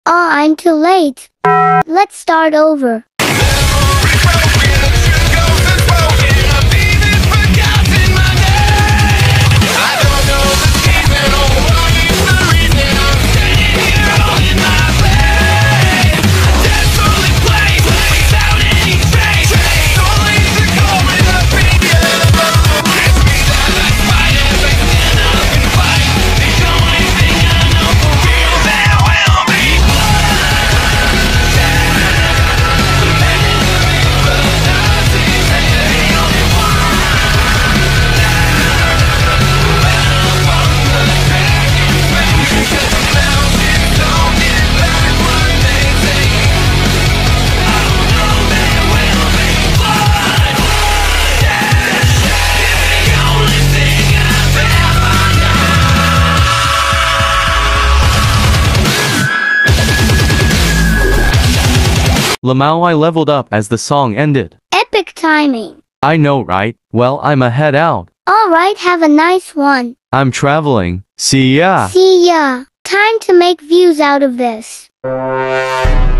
Oh, I'm too late. Let's start over. Lamau, I leveled up as the song ended. Epic timing. I know, right? Well, I'm a head out. Alright, have a nice one. I'm traveling. See ya. See ya. Time to make views out of this.